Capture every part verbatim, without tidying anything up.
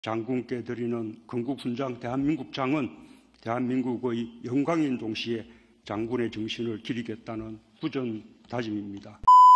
장군께 드리는 건국훈장 대한민국장은 대한민국의 영광인 동시에 장군의 정신을 기리겠다는 굳은 다짐입니다.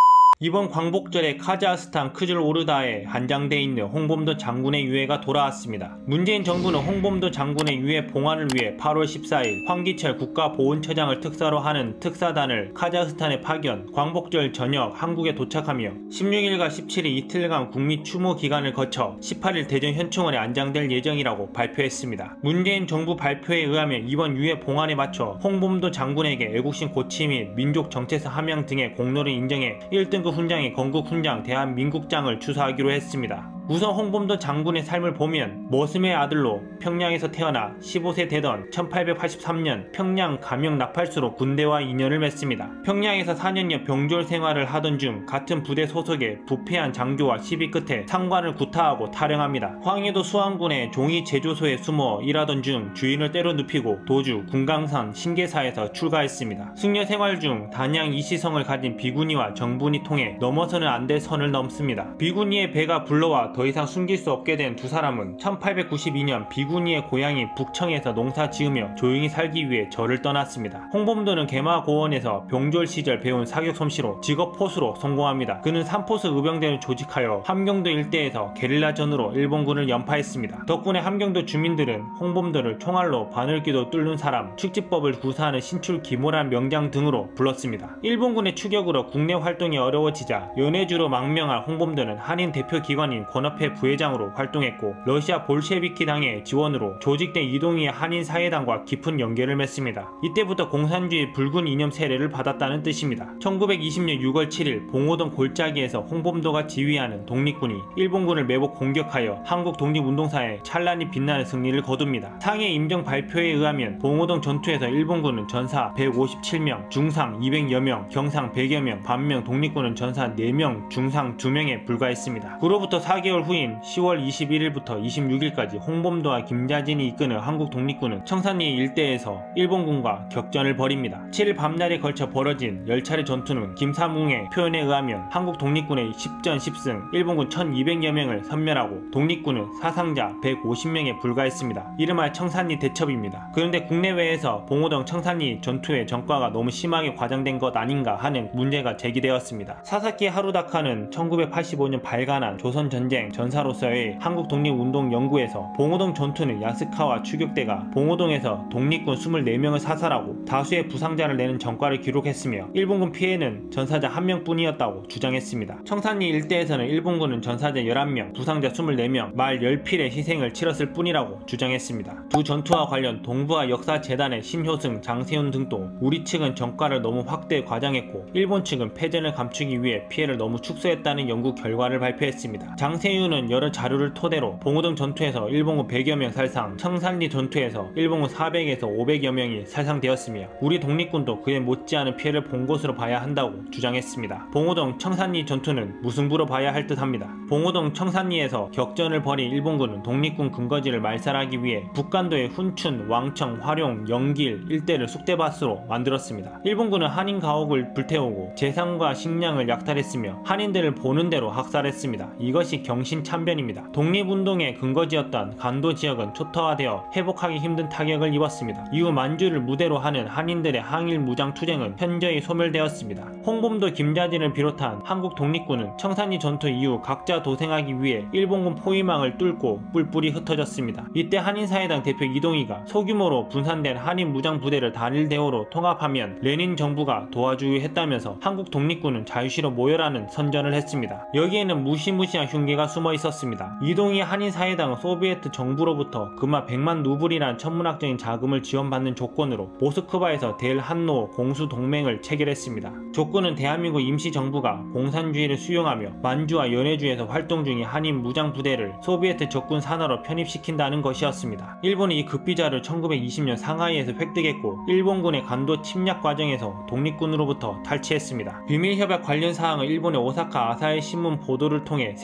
이번 광복절에 카자흐스탄 크즐오르다에 한장돼 있는 홍범도 장군의 유해가 돌아왔습니다. 문재인 정부는 홍범도 장군의 유해 봉환을 위해 팔월 십사일 황기철 국가보훈처장을 특사로 하는 특사단을 카자흐스탄에 파견, 광복절 저녁 한국에 도착하며 십육일과 십칠일 이틀간 국미 추모 기간을 거쳐 십팔일 대전 현충원에 안장될 예정이라고 발표했습니다. 문재인 정부 발표에 의하면 이번 유해 봉환에 맞춰 홍범도 장군에게 애국심 고취 및 민족 정체성 함양 등의 공로를 인정해 일 등급 훈장의 건국훈장 대한민국장을 추서하기로 했습니다. 우선 홍범도 장군의 삶을 보면 머슴의 아들로 평양에서 태어나 십오세 되던 천팔백팔십삼년 평양 감영 나팔수로 군대와 인연을 맺습니다. 평양에서 사년여 병졸 생활을 하던 중 같은 부대 소속의 부패한 장교와 시비 끝에 상관을 구타하고 탈영합니다. 황해도 수안군의 종이 제조소에 숨어 일하던 중 주인을 때려 눕히고 도주 군강산 신계사에서 출가했습니다. 승려 생활 중 단양 이시성을 가진 비구니와 정분이 통해 넘어서는 안 될 선을 넘습니다. 비구니의 배가 불러와 더 이상 숨길 수 없게 된 두 사람은 천팔백구십이년 비구니의 고향인 북청에서 농사 지으며 조용히 살기 위해 절을 떠났습니다. 홍범도는 개마고원에서 병졸 시절 배운 사격 솜씨로 직업 포수로 성공합니다. 그는 삼포수 의병대를 조직하여 함경도 일대에서 게릴라전으로 일본군을 연파했습니다. 덕분에 함경도 주민들은 홍범도를 총알로 바늘귀도 뚫는 사람, 축지법을 구사하는 신출 기모란 명장 등으로 불렀습니다. 일본군의 추격으로 국내 활동이 어려워지자 연해주로 망명한 홍범도는 한인 대표기관인 권업회 부회장으로 활동했고 러시아 볼셰비키 당의 지원으로 조직된 이동희의 한인사회당과 깊은 연계를 맺습니다. 이때부터 공산주의 붉은 이념 세례를 받았다는 뜻입니다. 천구백이십년 유월 칠일 봉오동 골짜기에서 홍범도가 지휘하는 독립군이 일본군을 매복 공격하여 한국 독립운동사에 찬란히 빛나는 승리를 거둡니다. 상해 임정 발표에 의하면 봉오동 전투에서 일본군은 전사 백오십칠명, 중상 이백여명, 경상 백여명, 반면 독립군은 전사 네명, 중상 두명에 불과했습니다. 그로부터 사 개월 후인 시월 이십일일부터 이십육일까지 홍범도와 김자진이 이끄는 한국 독립군은 청산리 일대에서 일본군과 격전을 벌입니다. 칠일 밤낮에 걸쳐 벌어진 열 차례 전투는 김삼웅의 표현에 의하면 한국 독립군의 십전 십승, 일본군 천이백여 명을 섬멸하고 독립군은 사상자 백오십명에 불과했습니다. 이름하여 청산리 대첩입니다. 그런데 국내외에서 봉오동 청산리 전투의 전과가 너무 심하게 과장된 것 아닌가 하는 문제가 제기되었습니다. 사사키 하루다카는 천구백팔십오년 발간한 조선전쟁 전사로서의 한국독립운동연구에서 봉오동 전투는 야스카와 추격대가 봉오동에서 독립군 이십사 명을 사살하고 다수의 부상자를 내는 전과를 기록했으며 일본군 피해는 전사자 한 명뿐이었다고 주장했습니다. 청산리 일대에서는 일본군은 전사자 열한 명, 부상자 이십사 명, 말 십 필의 희생을 치렀을 뿐이라고 주장했습니다. 두 전투와 관련 동부아 역사재단의 신효승, 장세훈 등도 우리 측은 전과를 너무 확대 과장했고 일본 측은 패전을 감추기 위해 피해를 너무 축소했다는 연구 결과를 발표했습니다. 장세윤은 여러 자료를 토대로 봉오동 전투에서 일본군 백여 명 살상, 청산리 전투에서 일본군 사백에서 오백여 명이 살상되었으며 우리 독립군도 그에 못지않은 피해를 본 것으로 봐야 한다고 주장했습니다. 봉오동 청산리 전투는 무승부로 봐야 할 듯합니다. 봉오동 청산리에서 격전을 벌인 일본군은 독립군 근거지를 말살하기 위해 북간도의 훈춘, 왕청, 화룡, 영길 일대를 쑥대밭으로 만들었습니다. 일본군은 한인 가옥을 불태우고 재산과 식량을 약탈했으며 한인들을 보는 대로 학살했습니다. 이것이 경신참변입니다. 독립운동의 근거지였던 간도 지역은 초토화되어 회복하기 힘든 타격을 입었습니다. 이후 만주를 무대로 하는 한인들의 항일 무장 투쟁은 현저히 소멸되었습니다. 홍범도 김자진을 비롯한 한국 독립군은 청산리 전투 이후 각자 도생하기 위해 일본군 포위망을 뚫고 뿔뿔이 흩어졌습니다. 이때 한인사회당 대표 이동희가 소규모로 분산된 한인 무장 부대를 단일 대우로 통합하면 레닌 정부가 도와주기로 했다면서 한국 독립군은 자유시로 모여라는 선전을 했습니다. 여기에는 무시무시한 흉기가 숨어 있었습니다. 이동희 한인사회당은 소비에트 정부로부터 금화 백만 루블이라는 천문학적인 자금을 지원받는 조건으로 모스크바에서 대일한노 공수동맹을 체결했습니다. 조건은 대한민국 임시정부가 공산주의를 수용하며 만주와 연해주에서 활동 중인 한인 무장부대를 소비에트 적군 산하로 편입시킨다는 것이었습니다. 일본은 이 급비자를 천구백이십년 상하이에서 획득했고 일본군의 간도 침략 과정에서 독립군으로부터 탈취했습니다. 비밀협약 관련 사항을 일본의 오사카 아사히 신문 보도를 통해 세상에 알려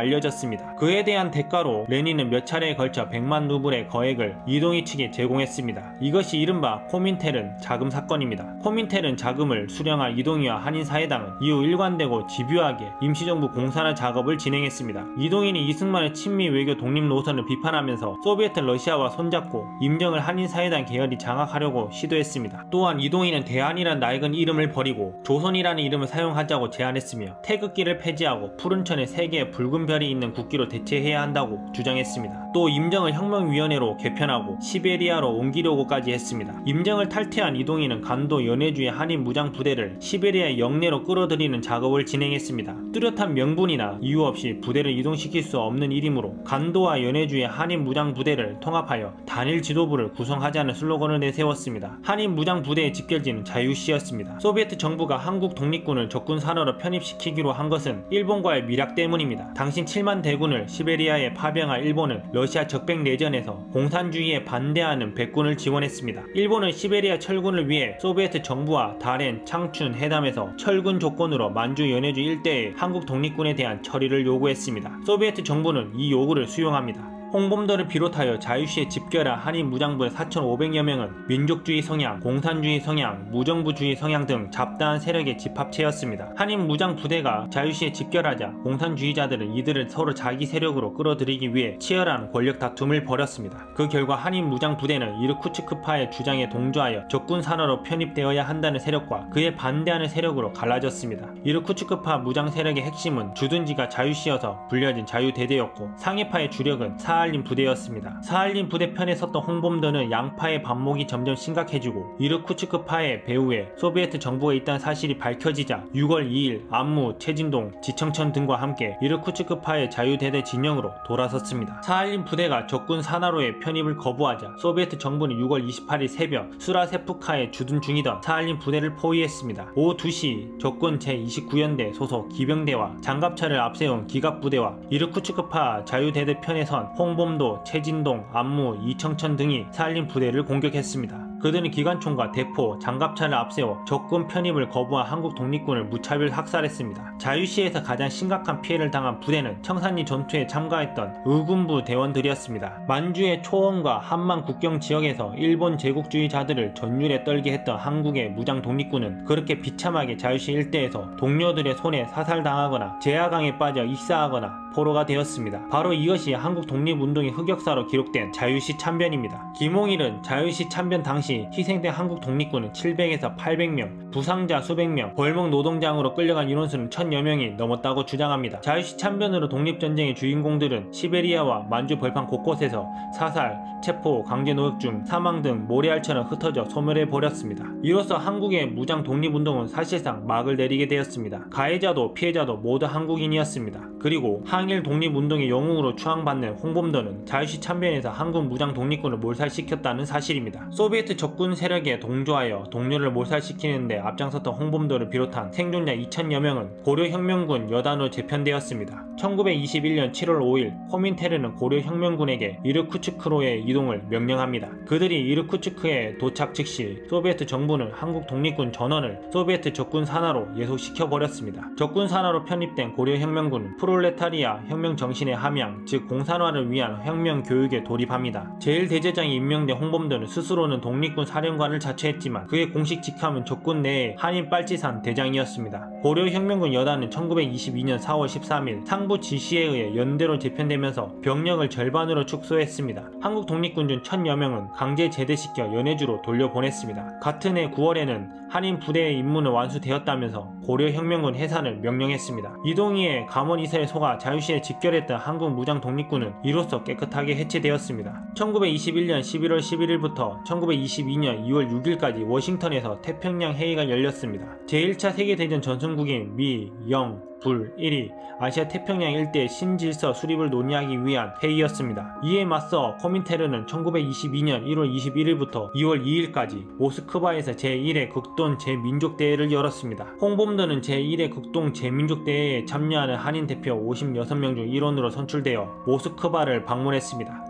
알려졌습니다. 그에 대한 대가로 레닌은 몇 차례에 걸쳐 백만 루블의 거액을 이동희 측에 제공했습니다. 이것이 이른바 코민텔은 자금 사건입니다. 코민텔은 자금을 수령할 이동희와 한인사회당은 이후 일관되고 집요하게 임시정부 공산화 작업을 진행했습니다. 이동희는 이승만의 친미 외교 독립 노선을 비판하면서 소비에트 러시아와 손잡고 임정을 한인사회당 계열이 장악하려고 시도했습니다. 또한 이동희는 대한이란 낡은 이름을 버리고 조선이라는 이름을 사용하자고 제안했으며 태극기를 폐지하고 푸른 천에 세 개의 붉은 별이 있는 국기로 대체해야 한다고 주장했습니다. 또 임정을 혁명위원회로 개편하고 시베리아로 옮기려고까지 했습니다. 임정을 탈퇴한 이동희는 간도 연해주의 한인 무장 부대를 시베리아 영내로 끌어들이는 작업을 진행했습니다. 뚜렷한 명분이나 이유 없이 부대를 이동시킬 수 없는 일이므로 간도와 연해주의 한인 무장 부대를 통합하여 단일 지도부를 구성하자는 슬로건을 내세웠습니다. 한인 무장 부대의 집결지는 자유시였습니다. 소비에트 정부가 한국 독립군을 적군 산하로 편입시키기로 한 것은 일본과의 밀약 때문입니다. 당시 칠만 대군을 시베리아에 파병할 일본은 러시아 적백 내전에서 공산주의에 반대하는 백군을 지원했습니다. 일본은 시베리아 철군을 위해 소비에트 정부와 다롄, 창춘 회담에서 철군 조건으로 만주 연해주 일대의 한국 독립군에 대한 처리를 요구했습니다. 소비에트 정부는 이 요구를 수용합니다. 홍범도를 비롯하여 자유시에 집결한 한인 무장부의 사천오백여 명은 민족주의 성향, 공산주의 성향, 무정부주의 성향 등 잡다한 세력의 집합체였습니다. 한인 무장부대가 자유시에 집결하자 공산주의자들은 이들을 서로 자기 세력으로 끌어들이기 위해 치열한 권력 다툼을 벌였습니다. 그 결과 한인 무장부대는 이르쿠츠크파의 주장에 동조하여 적군 산하로 편입되어야 한다는 세력과 그에 반대하는 세력으로 갈라졌습니다. 이르쿠츠크파 무장 세력의 핵심은 주둔지가 자유시여서 불려진 자유대대였고 상해파의 주력은 사 사할린 부대였습니다. 사할린 부대 편에 섰던 홍범도는 양파의 반목이 점점 심각해지고 이르쿠츠크파의 배후에 소비에트 정부가 있다는 사실이 밝혀지자 유월 이일 안무, 최진동, 지청천 등과 함께 이르쿠츠크파의 자유대대 진영으로 돌아섰습니다. 사할린 부대가 적군 산하로의 편입을 거부하자 소비에트 정부는 유월 이십팔일 새벽 수라세프카에 주둔 중이던 사할린 부대를 포위했습니다. 오후 두 시 적군 제이십구 연대 소속 기병대와 장갑차를 앞세운 기갑부대와 이르쿠츠크파 자유대대 편에 선 홍범도, 최진동, 안무, 이청천 등이 사할린 부대를 공격했습니다. 그들은 기관총과 대포, 장갑차를 앞세워 적군 편입을 거부한 한국 독립군을 무차별 학살했습니다. 자유시에서 가장 심각한 피해를 당한 부대는 청산리 전투에 참가했던 의군부 대원들이었습니다. 만주의 초원과 한만 국경 지역에서 일본 제국주의자들을 전율에 떨게 했던 한국의 무장 독립군은 그렇게 비참하게 자유시 일대에서 동료들의 손에 사살당하거나 제하강에 빠져 익사하거나 포로가 되었습니다. 바로 이것이 한국 독립운동의 흑역사로 기록된 자유시 참변입니다. 김홍일은 자유시 참변 당시 희생된 한국 독립군은 칠백에서 팔백 명, 부상자 수백 명, 벌목 노동장으로 끌려간 인원수는 천여 명이 넘었다고 주장합니다. 자유시 참변으로 독립전쟁의 주인공들은 시베리아와 만주 벌판 곳곳에서 사살, 체포, 강제노역 중 사망 등 모래알처럼 흩어져 소멸해버렸습니다. 이로써 한국의 무장 독립운동은 사실상 막을 내리게 되었습니다. 가해자도 피해자도 모두 한국인이었습니다. 그리고 항일 독립운동의 영웅으로 추앙받는 홍범도는 자유시 참변에서 한국 무장 독립군을 몰살시켰다는 사실입니다. 소비에트 적군 세력에 동조하여 동료를 몰살시키는데 앞장섰던 홍범도를 비롯한 생존자 이천여 명은 고려혁명군 여단으로 재편되었습니다. 천구백이십일년 칠월 오일 코민테르는 고려혁명군에게 이르쿠츠크로의 이동을 명령합니다. 그들이 이르쿠츠크에 도착 즉시 소비에트 정부는 한국 독립군 전원을 소비에트 적군 산하로 예속시켜버렸습니다. 적군 산하로 편입된 고려혁명군은 프롤레타리아 혁명 정신의 함양, 즉 공산화를 위한 혁명 교육에 돌입합니다. 제일대제장이 임명된 홍범도는 스스로는 독립군 사령관을 자처했지만 그의 공식 직함은 적군 내의 한인 빨치산 대장이었습니다. 고려혁명군 여단은 천구백이십이년 사월 십삼일 상부 지시에 의해 연대로 재편되면서 병력을 절반으로 축소했습니다. 한국 독립군 중 천여 명은 강제 제대시켜 연해주로 돌려보냈습니다. 같은 해 구월에는 한인 부대의 임무는 완수되었다면서 고려혁명군 해산을 명령했습니다. 이동희의 감원이설에 속아 자유시에 집결했던 한국 무장 독립군은 이로써 깨끗하게 해체되었습니다. 천구백이십일년 십일월 십일일부터 천구백이십이년 이월 육일까지 워싱턴에서 태평양 회의가 열렸습니다. 제일차 세계대전 전선국인 미, 영, 불, 일이 아시아 태평양 일대의 신질서 수립을 논의하기 위한 회의였습니다. 이에 맞서 코민테르는 천구백이십이년 일월 이십일일부터 이월 이일까지 모스크바에서 제일회 극동 제민족대회를 열었습니다. 홍범도는 제일회 극동 제민족대회에 참여하는 한인 대표 오십육 명 중 일원으로 선출되어 모스크바를 방문했습니다.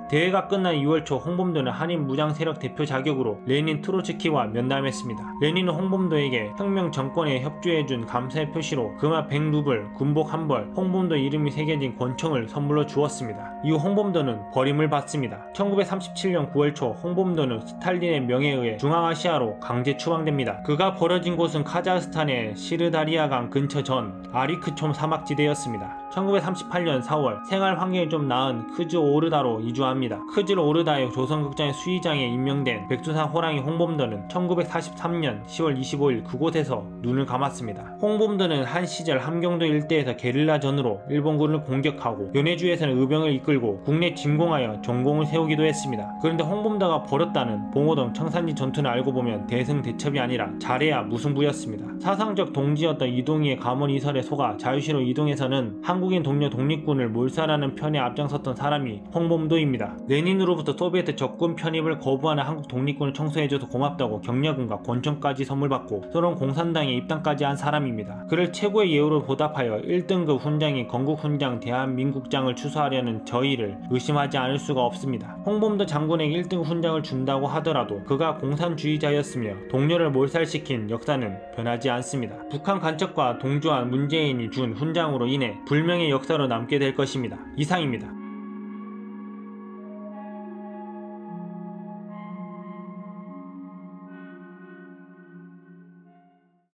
대회가 끝난 이월 초 홍범도는 한인 무장 세력 대표 자격으로 레닌 트로츠키와 면담했습니다. 레닌은 홍범도에게 혁명 정권에 협조해준 감사의 표시로 금화 백 루블, 군복 한 벌, 홍범도 이름이 새겨진 권총을 선물로 주었습니다. 이후 홍범도는 버림을 받습니다. 천구백삼십칠 년 구월 초 홍범도는 스탈린의 명에 의해 중앙아시아로 강제 추방됩니다. 그가 버려진 곳은 카자흐스탄의 시르다리아강 근처 전 아리크촘 사막지대였습니다. 천구백삼십팔 년 사월 생활 환경이 좀 나은 크즈 오르다로 이주합니다. 크즈 오르다의 조선극장의 수의장에 임명된 백두산 호랑이 홍범도는 천구백사십삼 년 시월 이십오일 그곳에서 눈을 감았습니다. 홍범도는 한 시절 함경도 일대에서 게릴라전으로 일본군을 공격하고 연해주에서는 의병을 이끌고 국내 진공하여 전공을 세우기도 했습니다. 그런데 홍범도가 벌였다는 봉오동 청산리 전투는 알고 보면 대승대첩이 아니라 잘해야 무승부였습니다. 사상적 동지였던 이동희의 가문 이설에 속아 자유시로 이동해서는 한국인 동료 독립군을 몰살하는 편에 앞장섰던 사람이 홍범도입니다. 레닌으로부터 소비에트 적군 편입을 거부하는 한국 독립군을 청소해줘서 고맙다고 격려금과 권총까지 선물받고 서론 공산당에 입당까지 한 사람입니다. 그를 최고의 예우로 보답하여 일 등급 훈장인 건국훈장 대한민국장을 추수하려는 저희를 의심하지 않을 수가 없습니다. 홍범도 장군에게 일 등급 훈장을 준다고 하더라도 그가 공산주의자였으며 동료를 몰살시킨 역사는 변하지 않습니다. 북한 간첩과 동조한 문재인이 준 훈장으로 인해 불명의 역사로 남게 될 것입니다. 이상입니다.